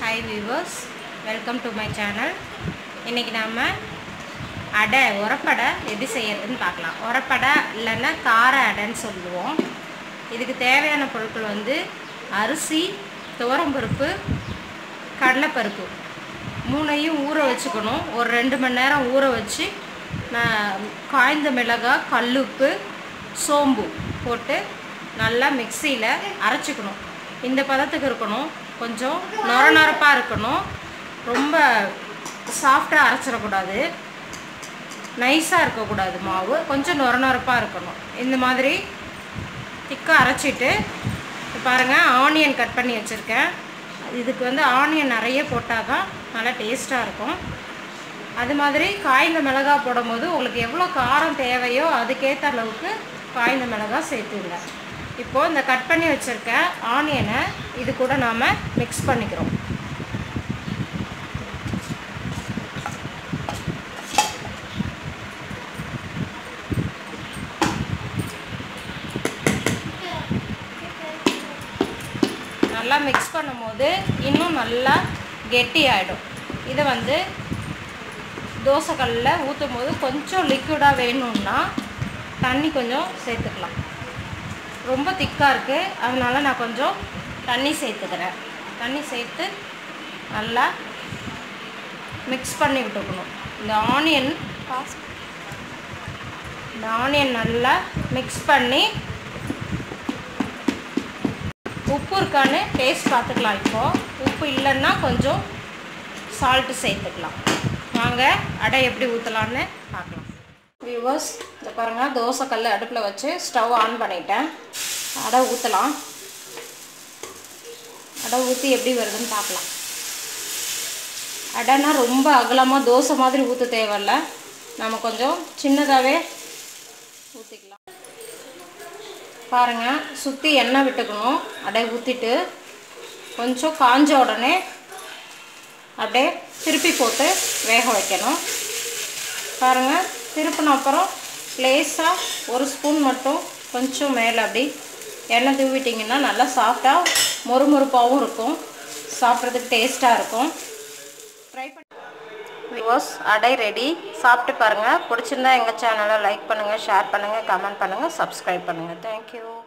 Hi viewers, welcome to my channel. இன்னைக்கு நாம அடை உரப்படை எப்படி செய்யறதுன்னு பார்க்கலாம். உரப்படை இல்லைன்னா கார அடைன்னு சொல்லுவோம். இதுக்கு தேவையான பொருட்கள் வந்து அரிசி, துவரம்பருப்பு, கடலைப்பருப்பு மூணையும் ஊற வச்சுக்கணும். ஒரு 2 மணி நேரம் ஊற வச்சு காய்ந்த மிளகாய், கல்லுப்பு, சோம்பு போட்டு நல்லா மிக்சியில் அரைச்சிக்கணும். இந்த பதத்துக்கு இருக்கணும். கொஞ்சம் நொரநொரப்பாக இருக்கணும். ரொம்ப சாஃப்டாக அரைச்சிடக்கூடாது, நைஸாக இருக்கக்கூடாது. மாவு கொஞ்சம் நொரநொரப்பாக இருக்கணும். இந்த மாதிரி திக்காக அரைச்சிட்டு பாருங்கள், ஆனியன் கட் பண்ணி வச்சுருக்கேன். இதுக்கு வந்து ஆனியன் நிறைய போட்டால் தான் நல்லா டேஸ்ட்டாக இருக்கும். அது மாதிரி காய்ந்த மிளகாய் போடும்போது உங்களுக்கு எவ்வளோ காரம் தேவையோ அதுக்கேற்ற அளவுக்கு காய்ந்த மிளகாய் சேர்த்துங்க. இப்போது இந்த கட் பண்ணி வச்சுருக்க ஆனியனை இது கூட நாம் மிக்ஸ் பண்ணிக்கிறோம். நல்லா மிக்ஸ் பண்ணும்போது இன்னும் நல்லா கெட்டி ஆகிடும். இதை வந்து தோசைக்கல்லில் ஊற்றும் போது கொஞ்சம் லிக்விடாக வேணும்னா தண்ணி கொஞ்சம் சேர்த்துக்கலாம். ரொம்ப திக்காக இருக்குது, அதனால் நான் கொஞ்சம் தண்ணி சேர்த்துக்கிறேன். தண்ணி சேர்த்து நல்லா மிக்ஸ் பண்ணி விட்டுக்கணும். இந்த ஆனியன் நல்லா மிக்ஸ் பண்ணி உப்பு இருக்கான்னு டேஸ்ட் பார்த்துக்கலாம். இப்போது உப்பு இல்லைன்னா கொஞ்சம் சால்ட்டு சேர்த்துக்கலாம். வாங்க அடை எப்படி ஊற்றலான்னு பார்க்கலாம். வியூவர்ஸ், இந்த பாருங்கள், தோசைக்கல் அடுப்பில் வச்சு ஸ்டவ் ஆன் பண்ணிட்டேன். அடை ஊற்றலாம். அடை ஊற்றி எப்படி வருதுன்னு பார்க்கலாம். அடைனா ரொம்ப அகலமாக தோசை மாதிரி ஊற்ற தேவையில்ல, நம்ம கொஞ்சம் சின்னதாகவே ஊற்றிக்கலாம். பாருங்கள், சுற்றி எண்ணெய் விட்டுக்கணும். அடை ஊற்றிட்டு கொஞ்சம் காஞ்ச உடனே அப்படியே திருப்பி போட்டு வேக வைக்கணும். பாருங்கள், திருப்பின அப்புறம் லேசாக ஒரு ஸ்பூன் மட்டும் கொஞ்சம் மேலே அப்படி எண்ணெய் தூவிட்டிங்கன்னா நல்லா சாஃப்டாக மொறுமொறுப்பாகவும் இருக்கும். சாப்பிட்றதுக்கு டேஸ்ட்டாக இருக்கும். ட்ரை பண்ணி வியூவர்ஸ், அடை ரெடி. சாப்பிட்டு பாருங்கள். பிடிச்சிருந்தா எங்கள் சேனலை லைக் பண்ணுங்கள், ஷேர் பண்ணுங்கள், கமெண்ட் பண்ணுங்கள், சப்ஸ்கிரைப் பண்ணுங்கள். தேங்க்யூ.